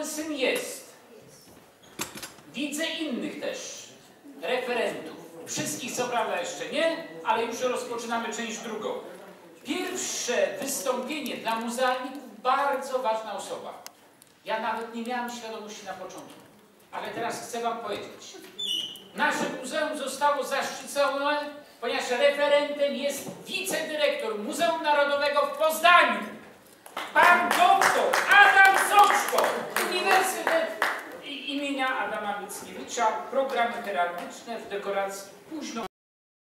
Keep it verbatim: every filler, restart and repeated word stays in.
skurwysyn jest. Widzę innych też referentów. Wszystkich co prawda jeszcze nie, ale już rozpoczynamy część drugą. Pierwsze wystąpienie dla muzealników, bardzo ważna osoba. Ja nawet nie miałam świadomości na początku, ale teraz chcę wam powiedzieć. Nasze muzeum zostało zaszczycone, ponieważ referentem jest wicedyrektor Muzeum Narodowego w Poznaniu. Pan doktor Adam Soczko, Uniwersytet imienia Adama Mickiewicza, programy heraldyczne w dekoracji późno.